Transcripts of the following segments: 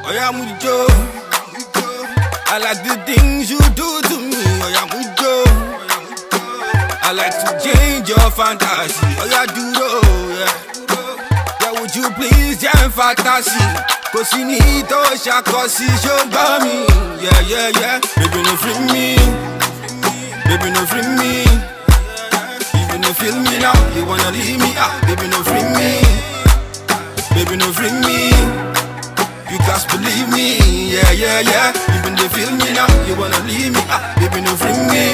Oh yeah, mucho. I like the things you do to me. Oh yeah, mucho. I like to change your fantasy. Oh yeah, duro, yeah. Yeah, would you please change fantasy? Cause you need to cause you got me. Yeah, yeah, yeah. Baby, no free me. Baby, no free me. Even if you feel me now, you wanna leave me out. Baby, no free me. Baby, no free me. You just believe me. Yeah, yeah, yeah. Even if you feel me now, you wanna leave me out. Baby, no free me.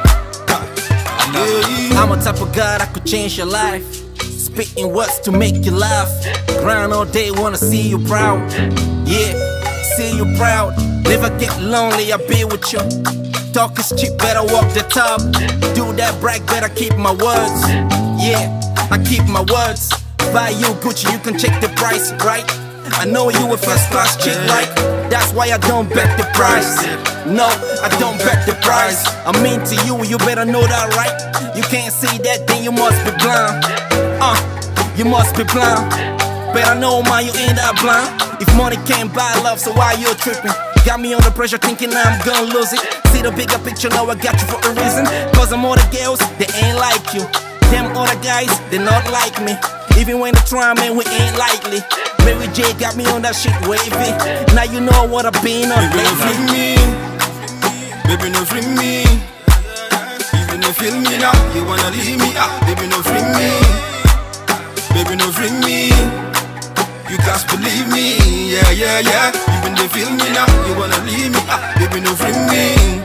I'm a type of God I could change your life. Spitting words to make you laugh. Grind all day, wanna see you proud. Yeah, see you proud. Never get lonely, I'll be with you. Talk is cheap, better walk the talk. Do that brag, better keep my words. Yeah, I keep my words. Buy you Gucci, you can check the price, right? I know you a first class chick, right? That's why I don't bet the price. No, I don't bet the price. I'm mean to you, you better know that, right? You can't see that, then you must be blind. You must be blind. Better know, man, you ain't that blind. If money can't buy love, so why you tripping? Got me under pressure thinking I'm gonna lose it. See the bigger picture, now I got you for a reason. Cause I'm all the girls, they ain't like you. Them other guys, they not like me. Even when they try, man, we ain't likely. Mary J got me on that shit wavy. Now you know what I've been on lately. Baby, no free me. Baby, no free me. Even if you feel me now, you wanna leave me out. Baby, no free me. Baby, no free me. You just believe me. Yeah, yeah, yeah. Even if you feel me now, you wanna leave me out. Baby, no free me.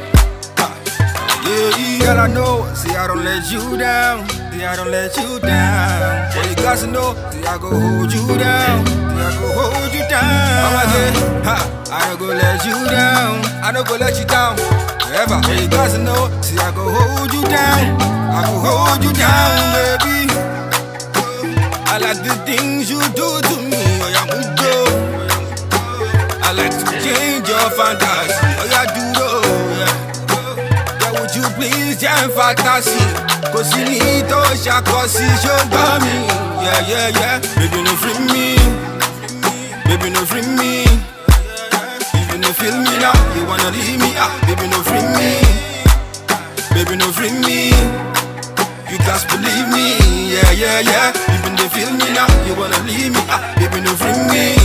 Yeah, girl, I know. See, I don't let you down. See, I don't let you down. But you got to know, see, I go hold you down. See, I go hold you down. I'm like, I don't go let you down. I don't go let you down. Ever. But you got to know, see, I go hold you down. I go hold you down, baby. I like the things you do to me. Oh yeah, mucho. I like to change your fantasy. Oh yeah, duro, yeah. Yeah, would you please change fantasy? Cause you need to cause you got me. Yeah, yeah, yeah. Baby, no free me. Baby, no free me. Even if you feel me now, you wanna leave me out. Baby, no free me. Baby, no free me. You just believe me. Yeah, yeah, yeah. Even if you feel me now, you wanna leave me out. Baby, no free me.